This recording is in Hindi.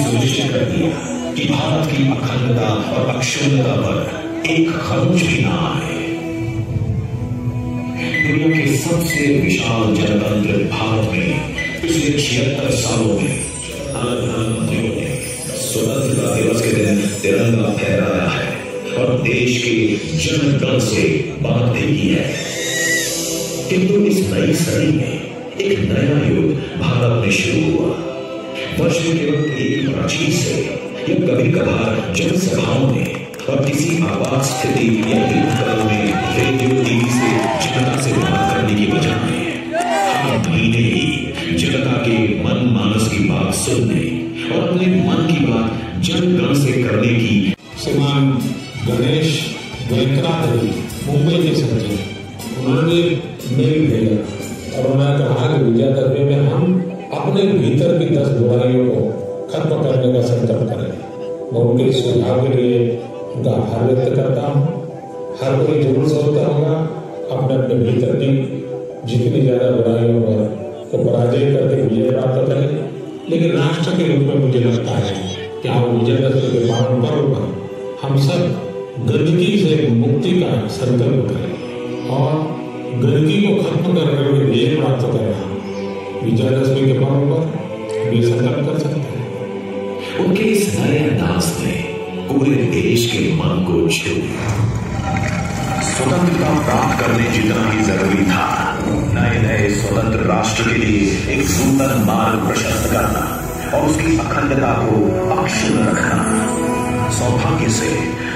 सुनिश्चित कर दिया कि भारत की अखंडता और अक्षुण्णता पर एक खरोंच भी ना आए। दुनिया के सबसे विशाल जनतंत्र भारत में पिछले 76 सालों में प्रधानमंत्रियों ने स्वतंत्रता दिवस के दिन तिरंगा फहराया है और देश के जनगण से बात भी की है। किंतु इस नई सदी में एक नया युग भारत में शुरू हुआ। वर्ष में केवल एक बातचीत से या कभी कभार जनसभाओं में और किसी आपात स्थिति या युद्धकाल में रेडियो टीवी से जनता से बात करने की बजाय हर महीने ही जनता के मन मानस की बात सुनने और अपने मन की बात जनगण से करने की। श्रीमान गणेश वेंकटाधरी मुंबई के सचिव, उन्होंने मेल भेजा और उन्होंने कहा कि विजयादशमी में हम अपने भीतर की 10 बुराइयों को खत्म करने का संकल्प करें। मैं उनके सुझाव के लिए उनका आभार व्यक्त करता हूँ। हर कोई जरूर सोचता होगा अपने अपने भीतर की जितनी ज्यादा बुराइयों को पराजय करके विजय प्राप्त करें, लेकिन राष्ट्र के रूप में मुझे लगता है कि हम विजयादशमी के पावन पर्व पर हम सब गंदगी से मुक्ति का संकल्प करें और गंदगी को खत्म करके विजय प्राप्त करें। विजयादशमी के पर्व पर ये संकल्प कर सकते हैं। उनके इस नए अंदाज ने पूरे देश के मन को छू लिया। स्वतंत्रता प्राप्त करने जितना ही जरूरी था, नए नए स्वतंत्र राष्ट्र के लिए एक नूतन मार्ग प्रशस्त करना और उसकी अखंडता को अक्षुण्ण रखना। सौभाग्य से